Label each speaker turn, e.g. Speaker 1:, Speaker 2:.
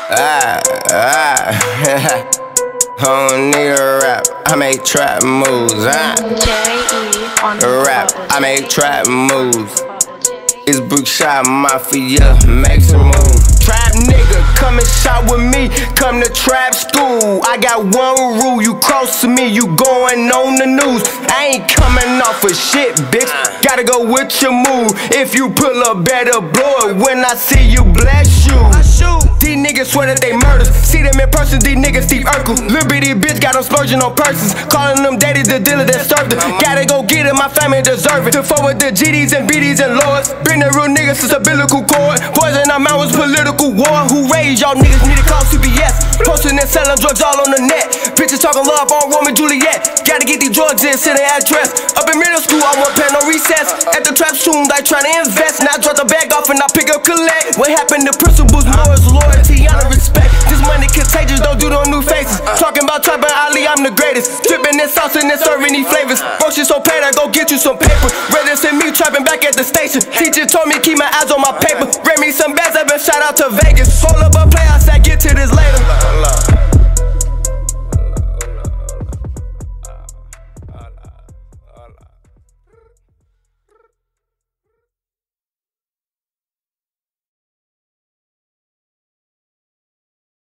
Speaker 1: Don't need a rap, I make trap moves. Rap, I make trap moves. It's Brookshire Mafia, make some moves. Trap nigga, come and shop with me, come to trap school. I got one rule, you cross to me, you going on the news. I ain't coming off of shit, bitch, gotta go with your move. If you pull up, better blow it when I see you, bless you. These niggas swear that they murders, see them in person, these niggas Steve Urkel. Lil' bitty bitch got them splurging on persons, calling them daddy the dealer that served her. Gotta go get it, my family deserve it. To forward the GDs and BDs and lords, bring the real niggas to umbilical cord. Boys in our mouth was political war. Who raised y'all niggas need to call CBS. Posting and selling drugs all on the net. Bitches talking love on Romeo and Juliet. Gotta get these drugs in, send their address. Up in middle school, I won't pay no recess. At the trap soon, like trying to invest. Now I drop the bag off and I pick up collect. What happened to principles, morals, loyalty, honor, respect. This money contagious, don't do no new faces. Talking about trapping Ali, I'm the greatest. Dripping this sauce and then serving these flavors. Bro, shit so paid, I go get you some paper. Rather send me trapping back at the station. Teacher told me keep my eyes on my paper. Bring me some bags, I've been shout out to Vegas. Hold